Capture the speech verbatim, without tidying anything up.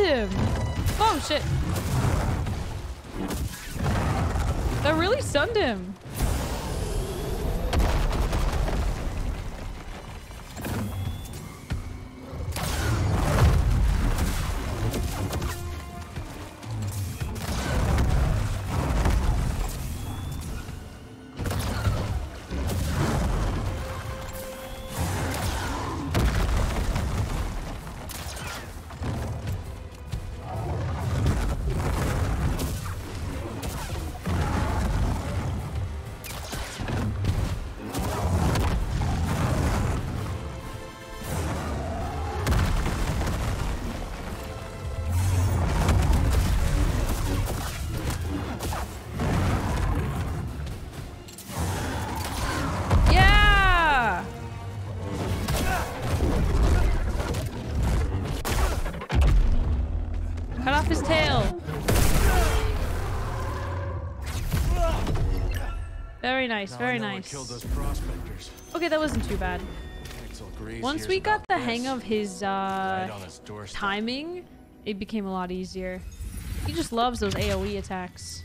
him. Oh, shit. That really stunned him. Cut off his tail. Very nice, very nice. Okay, that wasn't too bad. Once we got the hang of his uh, timing, it became a lot easier. He just loves those AoE attacks.